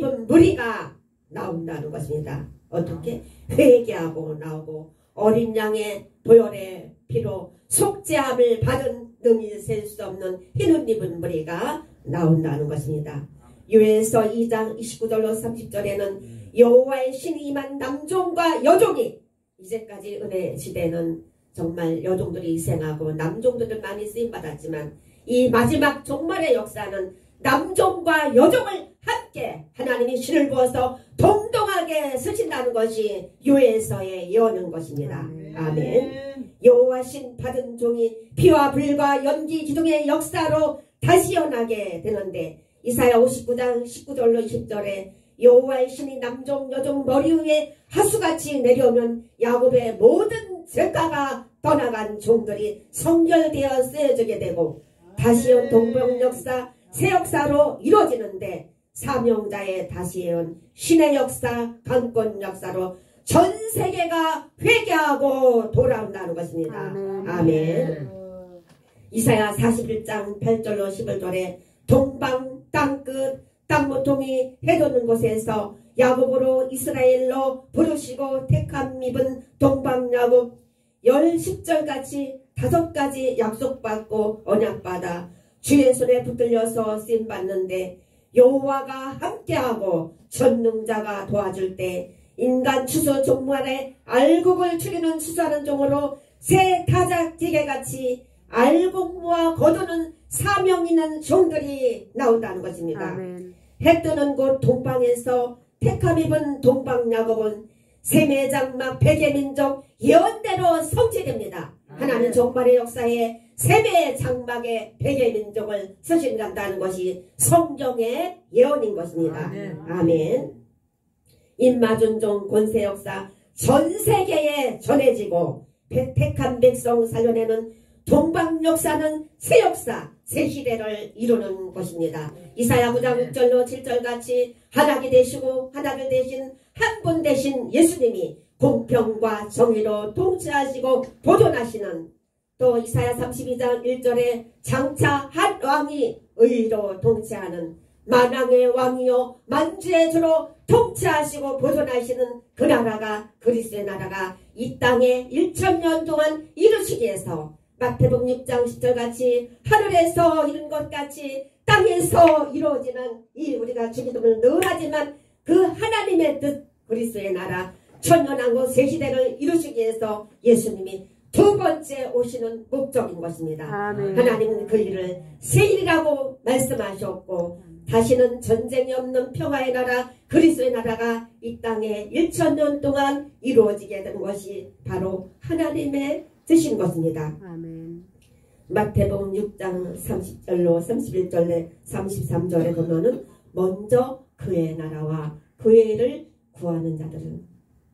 입은 무리가 나온다는 것입니다. 어떻게? 회개하고 나오고 어린 양의 보혈의 피로 속죄함을 받은 능히 셀 수 없는 흰옷 입은 무리가 나온다는 것입니다. 요엘서 2장 29절로 30절에는 여호와의 신이 임한 남종과 여종이, 이제까지 은혜 시대는 정말 여종들이 희생하고 남종들은 많이 쓰임받았지만 이 마지막 종말의 역사는 남종과 여종을 함께 하나님이 신을 부어서 동등하게 쓰신다는 것이 요엘서에 예언한 것입니다. 아멘. 여호와 신 받은 종이 피와 불과 연기 기둥의 역사로 다시 연하게 되는데 이사야 59장 19절로 20절에 여호와의 신이 남종 여종 머리 위에 하수같이 내려오면 야곱의 모든 죄가가 떠나간 종들이 성결되어 쓰여지게 되고 다시 온 동방 역사 새 역사로 이루어지는데 사명자의 다시 온 신의 역사 강권 역사로 전 세계가 회개하고 돌아온다는 것입니다. 아멘. 이사야 41장 8절로 11절에 동방 땅끝 땅모퉁이 해돋는 곳에서 야곱으로 이스라엘로 부르시고 택함 입은 동방 야곱 10절같이 5가지 약속받고 언약받아 주의 손에 붙들려서 쓰임받는데 여호와가 함께하고 전능자가 도와줄 때 인간 추수 종말에 알곡을 추리는 수사하는 종으로 새 타작지게같이 알곡과 거두는 사명 있는 종들이 나온다는 것입니다. 아멘. 해 뜨는 곳 동방에서 택함 입은 동방 야곱은 셈의 장막 백의민족 예언대로 성취됩니다. 하나님 종말의 역사에 셈의 장막에 백의민족을 서신간다는 것이 성경의 예언인 것입니다. 아멘. 인마준종 권세 역사 전 세계에 전해지고 택한 백성 살려내는 동방 역사는 새 역사 새 시대를 이루는 것입니다. 이사야 9장 6절로 7절같이 하나님 되시고 하나님 대신 한 분 되신 예수님이 공평과 정의로 통치하시고 보존하시는, 또 이사야 32장 1절에 장차 한 왕이 의로 통치하는 만왕의 왕이요 만주의 주로 통치하시고 보존하시는 그 나라가 그리스도의 나라가 이 땅에 1000년 동안 이루시기 위해서 마태복음 6장 10절같이 하늘에서 이룬 것 같이 땅에서 이루어지는 이 우리가 주기도문을 늘 하지만 그 하나님의 뜻 그리스도의 나라 천년왕국 새시대를 이루시기 위해서 예수님이 두 번째 오시는 목적인 것입니다. 아멘. 하나님은 그 일을 새 일이라고 말씀하셨고 다시는 전쟁이 없는 평화의 나라 그리스도의 나라가 이 땅에 1000년 동안 이루어지게 된 것이 바로 하나님의 뜻인 것입니다. 아멘. 마태복음 6장 30절로 31절에 33절에 보면은 먼저 그의 나라와 그의 일을 구하는 자들은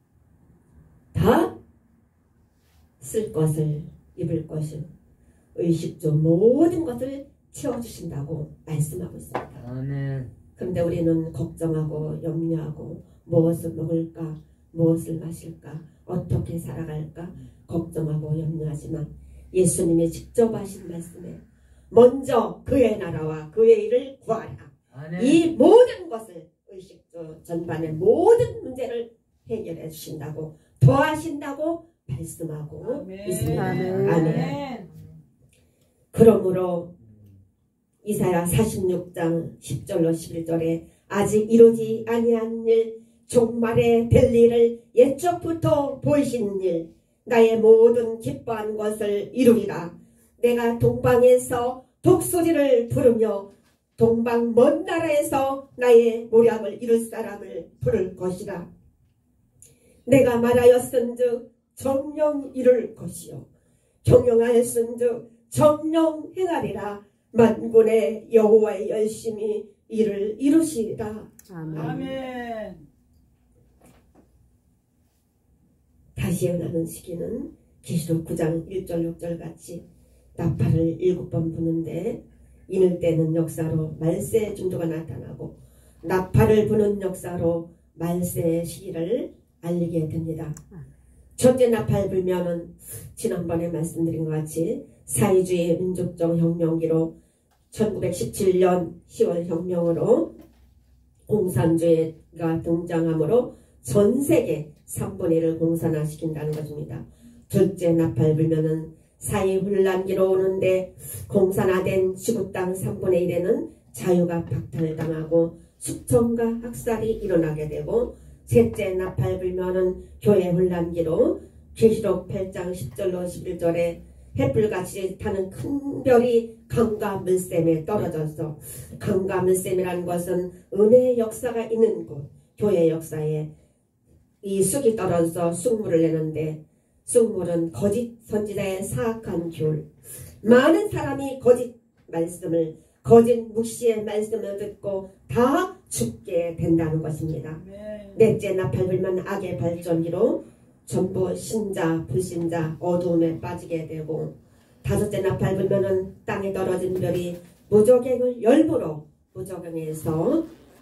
다 쓸 것을 입을 것을 의식주 모든 것을 채워주신다고 말씀하고 있습니다. 아멘. 그런데 우리는 걱정하고 염려하고 무엇을 먹을까 무엇을 마실까 어떻게 살아갈까 걱정하고 염려하지만 예수님이 직접 하신 말씀에 먼저 그의 나라와 그의 일을 구하라. 아멘. 이 모든 것을 의식주 전반의 모든 문제를 해결해 주신다고 도와신다고 말씀하고 아멘. 있습니다. 아멘. 아멘. 그러므로 이사야 46장 10절로 11절에 아직 이루지 아니한 일 종말에 될 일을 옛적부터 보이신 일 나의 모든 기뻐한 것을 이루리라. 내가 동방에서 독수리를 부르며 동방 먼 나라에서 나의 모략을 이룰 사람을 부를 것이라. 내가 말하였은즉 정령 이룰 것이요 경영하였은즉 정령 행하리라. 만군의 여호와의 열심히 이를 이루시리라. 아멘. 아멘. 다시 연하는 시기는 계시록 9장 1절 6절 같이 나팔을 7번 부는데 이늘 때는 역사로 말세의 징조가 나타나고 나팔을 부는 역사로 말세의 시기를 알리게 됩니다. 첫째 나팔 불면은 지난번에 말씀드린 것 같이 사회주의 민족적 혁명기로 1917년 10월 혁명으로 공산주의가 등장하므로 전 세계 3분의 1을 공산화시킨다는 것입니다. 둘째 나팔 불면은 사회 혼란기로 오는데 공산화된 지구 땅 3분의 1에는 자유가 박탈당하고 숙청과 학살이 일어나게 되고, 셋째 나팔 불면은 교회 혼란기로 계시록 8장 10절로 11절에 햇불같이 타는 큰 별이 강과 물샘에 떨어져서, 강과 물샘이라는 것은 은혜의 역사가 있는 곳, 교회 역사에 이 쑥이 떨어져서 쑥물을 내는데, 쑥물은 거짓 선지자의 사악한 귤, 많은 사람이 거짓 말씀을, 거짓 묵시의 말씀을 듣고 다 죽게 된다는 것입니다. 넷째 나팔 불면 악의 발전기로 전부 신자, 불신자, 어두움에 빠지게 되고, 다섯째 나팔 불면은 땅에 떨어진 별이 무저갱을 열무로, 무저갱에서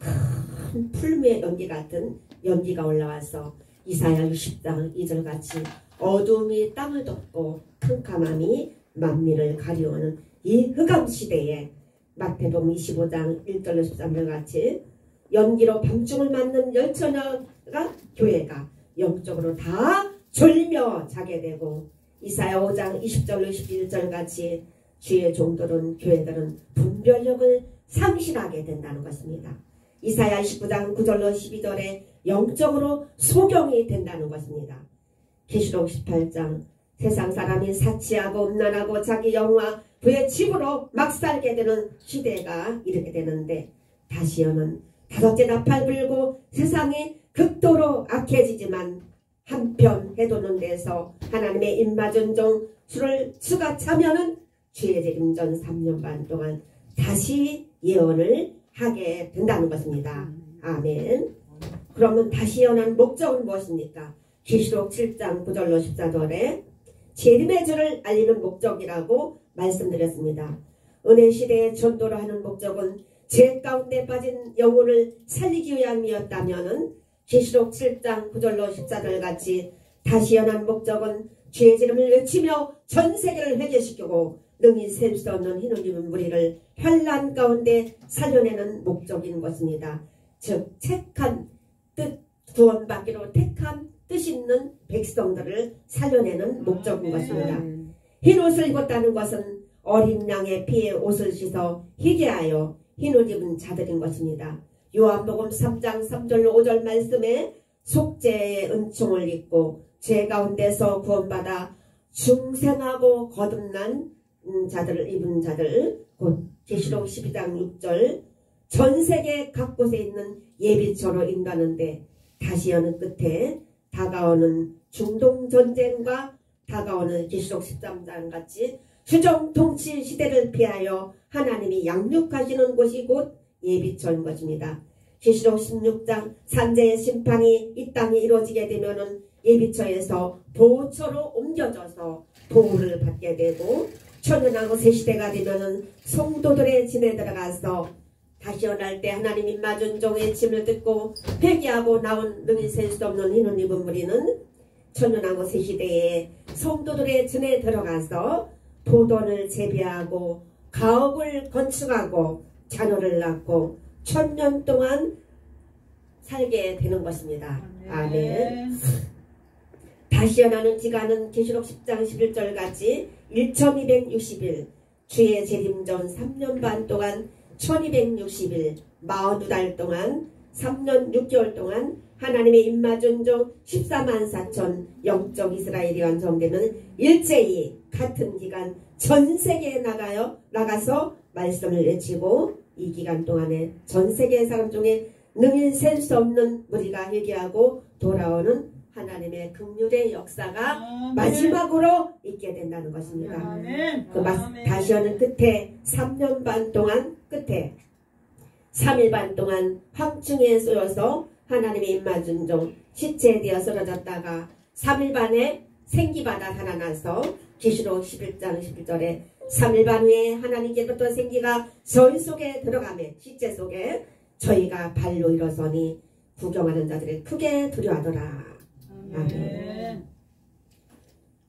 큰 풀무의 연기 같은 연기가 올라와서 이사야 60장 2절같이 어두움이 땅을 덮고 캄캄함이 만민을 가리우는 이 흑암시대에 마태복음 25장 1절로 13절같이 연기로 밤중을 맞는 열처녀가, 교회가 영적으로 다 졸며 자게 되고, 이사야 5장 20절로 21절같이 주의 종들은, 교회들은 분별력을 상실하게 된다는 것입니다. 이사야 29장 9절로 12절에 영적으로 소경이 된다는 것입니다. 계시록 18장 세상 사람이 사치하고 음란하고 자기 영화 그의 집으로 막 살게 되는 시대가 이렇게 되는데, 다시어는 다섯째 나팔 불고 세상이 극도로 악해지지만 한편 해도는 데서 하나님의 입맞은 종 수가 차면은 주의 재림전 3년 반 동안 다시 예언을 하게 된다는 것입니다. 아멘. 그러면 다시 예언한 목적은 무엇입니까? 계시록 7장 9절로 14절에 재림의 주를 알리는 목적이라고 말씀드렸습니다. 은혜 시대의 전도를 하는 목적은 죄 가운데 빠진 영혼을 살리기 위함이었다면은 계시록 7장 9절로 14절 같이 다시 연한 목적은 죄의 지름을 외치며 전 세계를 회개시키고 능히 셀 수 없는 흰옷 무리를 환난 가운데 살려내는 목적인 것입니다. 즉 택한 뜻, 구원받기로 택한 뜻 있는 백성들을 살려내는 목적인 것입니다. 흰옷을 입었다는 것은 어린 양의 피에 옷을 씻어 희게하여 흰옷 입은 자들인 것입니다. 요한복음 3장 3절로 5절 말씀에 속죄의 은총을 입고 죄 가운데서 구원받아 중생하고 거듭난 자들을 입은 자들, 곧 계시록 12장 6절 전 세계 각 곳에 있는 예비처로 인도하는데, 다시 여는 끝에 다가오는 중동전쟁과 다가오는 계시록 13장 같이 주정 통치 시대를 피하여 하나님이 양육하시는 곳이 곧 예비처인 것입니다. 계시록 16장 산재의 심판이 이 땅에 이루어지게 되면은 예비처에서 보호처로 옮겨져서 보호를 받게 되고, 천연하고 새 시대가 되면은 성도들의 진에 들어가서 다시 원할 때 하나님 입맞은 종의 짐을 듣고 회개하고 나온 능히 셀 수 없는 흰옷 입은 무리는 천연하고 새 시대에 성도들의 진에 들어가서 포도를 재배하고 가옥을 건축하고 자녀를 낳고 1000년 동안 살게 되는 것입니다. 아멘. 다시 연하는 기간은 계시록 10장 11절 같이 1260일, 주의 재림전 3년 반 동안 1260일, 42달 동안 3년 6개월 동안 하나님의 입맞은 종 14만 4천 영적 이스라엘이 완성되는 일제히 같은 기간 전 세계에 나가서 말씀을 외치고, 이 기간 동안에 전 세계 사람 중에 능히 셀 수 없는 무리가 회개하고 돌아오는 하나님의 긍휼의 역사가 마지막으로 있게 된다는 것입니다. 다시 오는 끝에 3년 반 동안 끝에 3일 반 동안 황충에 쏘여서 하나님의 입맞은 종 시체에 되어 쓰러졌다가 3일 반에 생기받아 살아나서 계시록 11장 11절에 3일 반 후에 하나님께로부터 생기가 저희 속에 들어가매 시체 속에 저희가 발로 일어서니 구경하는 자들이 크게 두려워하더라. 아멘.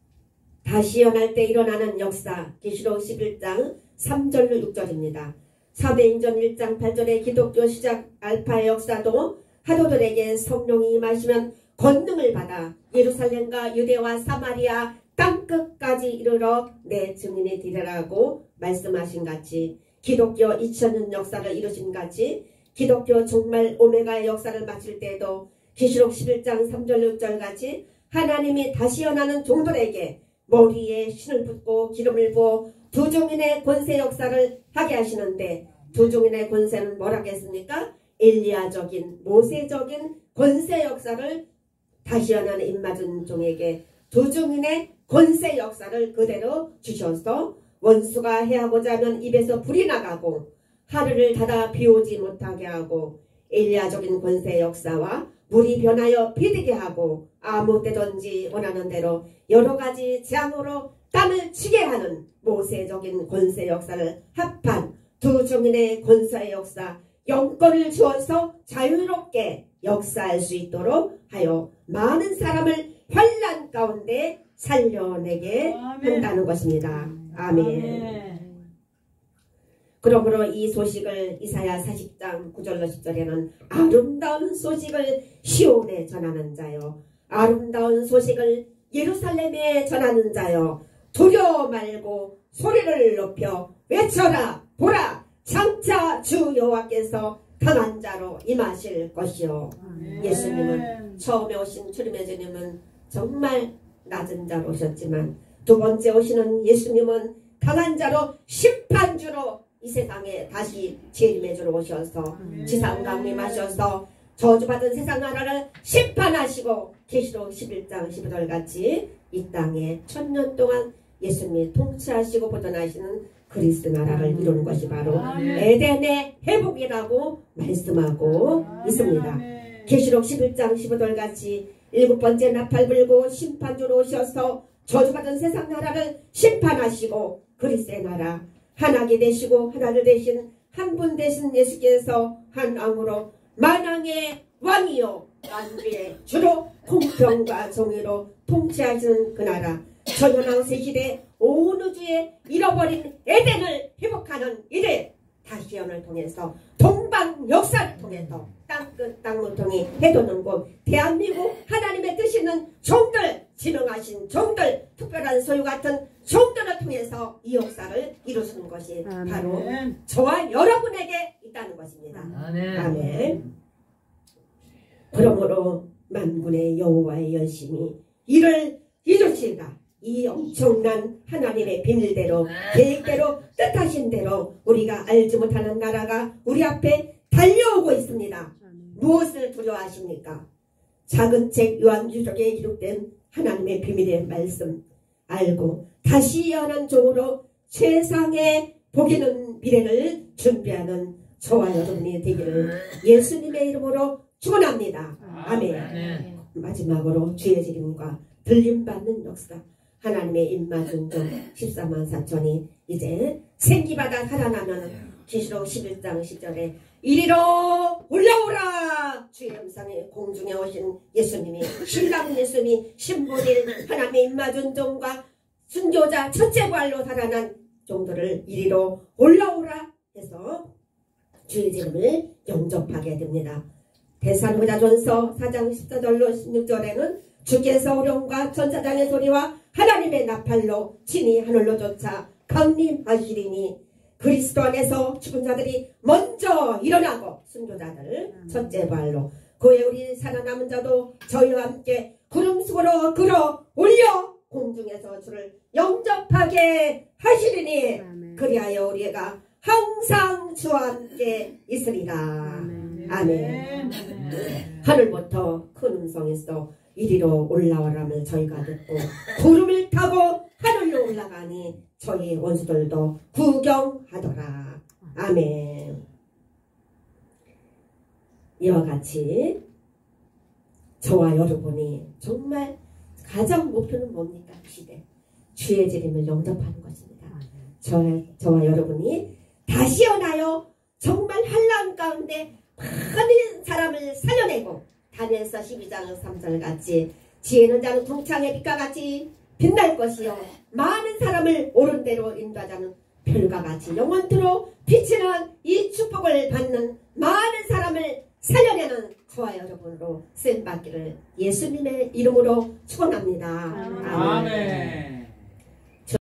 다시 연할 때 일어나는 역사, 계시록 11장 3절로 6절입니다. 사도행전 1장 8절의 기독교 시작 알파의 역사도 사도들에게 성령이 임하시면 권능을 받아 예루살렘과 유대와 사마리아 땅끝까지 이르러 내 증인이 되리라고 말씀하신 같이 기독교 2000년 역사를 이루신 같이 기독교 종말 오메가의 역사를 마칠 때에도 계시록 11장 3절 6절 같이 하나님이 다시 연하는 종들에게 머리에 신을 붓고 기름을 부어 두 종인의 권세 역사를 하게 하시는데 두 종인의 권세는 뭐라겠습니까? 엘리야적인 모세적인 권세 역사를 다시 연하는 입맞은 종에게 두 종인의 권세 역사를 그대로 주셔서 원수가 해하고자 하면 입에서 불이 나가고 하늘을 닫아 비오지 못하게 하고 엘리야적인 권세 역사와 물이 변하여 비되게 하고 아무 때든지 원하는 대로 여러 가지 재앙으로 땅을 치게 하는 모세적인 권세 역사를 합한 두 종인의 권세의 역사 영권을 주어서 자유롭게 역사할 수 있도록 하여 많은 사람을 환난 가운데 살려내게 한다는 것입니다. 아멘. 그러므로 이 소식을 이사야 40장 9절로 10절에는 아름다운 소식을 시온에 전하는 자요 아름다운 소식을 예루살렘에 전하는 자요 두려워 말고 소리를 높여 외쳐라 보라 장차 주 여호와께서 강한 자로 임하실 것이요. 예수님은 처음에 오신 주님의 주님은 정말 낮은 자로 오셨지만 두 번째 오시는 예수님은 강한 자로 심판주로 이 세상에 다시 재림해주러 오셔서 지상 강림하셔서 저주받은 세상 나라를 심판하시고 계시록 11장 15절 같이 이 땅에 1000년 동안 예수님이 통치하시고 보존하시는 그리스도 나라를 이루는 것이 바로 에덴의 회복이라고 말씀하고 있습니다. 계시록 11장 15절 같이 7번째 나팔 불고 심판주로 오셔서 저주받은 세상 나라를 심판하시고 그리스도의 나라 하나님 되시고 하나님 되신 한 분 되신 예수께서 한 왕으로 만왕의 왕이요 만주의 주로 공평과 정의로 통치하시는 그 나라 전원왕세 시대 온 우주에 잃어버린 에덴을 회복하는 일을 다시연을 통해서 동방 역사를 통해서 땅끝 땅문통이 해도는 곳 대한민국 하나님의 뜻있는 종들 지명하신 종들 특별한 소유 같은 종들을 통해서 이 역사를 이루시는 것이 바로 저와 여러분에게 있다는 것입니다. 아멘. 그러므로 만군의 여호와의 열심히 이를 이루시다. 이 엄청난 하나님의 비밀대로 계획대로 뜻하신 대로 우리가 알지 못하는 나라가 우리 앞에 달려오고 있습니다. 무엇을 두려워하십니까? 작은 책 요한주석에 기록된 하나님의 비밀의 말씀 알고 다시 연한 종으로 세상에 복이는 미래를 준비하는 저와 여러분이 되기를 예수님의 이름으로 축원합니다. 아멘. 마지막으로 주의 책임과 들림받는 역사 하나님의 입맞은 종 14만 4천이 이제 생기받아 살아나는 계시록 11장 10절에 이리로 올라오라 주의 음성에 공중에 오신 예수님이 신랑 예수님이 신부인 하나님의 입맞은 종과 순교자 첫째 부활로 살아난 종들을 이리로 올라오라 해서 주의 이름을 영접하게 됩니다. 데살로니가전서 4장 14절로 16절에는 주께서 오령과 천사장의 소리와 하나님의 나팔로 친히 하늘로 쫓아 강림하시리니 그리스도 안에서 죽은 자들이 먼저 일어나고 순교자들 첫째 부활로 그에 우리 살아남은 자도 저희와 함께 구름 속으로 끌어 올려 공중에서 주를 영접하게 하시리니 그리하여 우리가 항상 주와 함께 있으리라. 아멘. 하늘부터 큰 음성에서 이리로 올라오라며 저희가 듣고 구름을 타고 하늘로 올라가니 저희 원수들도 구경하더라. 아멘. 이와 같이 저와 여러분이 정말 가장 목표는 뭡니까? 시대 주의 재림을 영접하는 것입니다. 저와 여러분이 다시 연하여 정말 환난 가운데 많은 사람을 살려내고 다니엘서 12장 3절 같이 지혜는 자는 동창의 빛과 같이 빛날 것이요 많은 사람을 옳은 대로 인도하자는 별과 같이 영원토록 비치는 이 축복을 받는 많은 사람을 살려내는 저와 여러분으로 쓰임받기를 예수님의 이름으로 축원합니다. 아멘.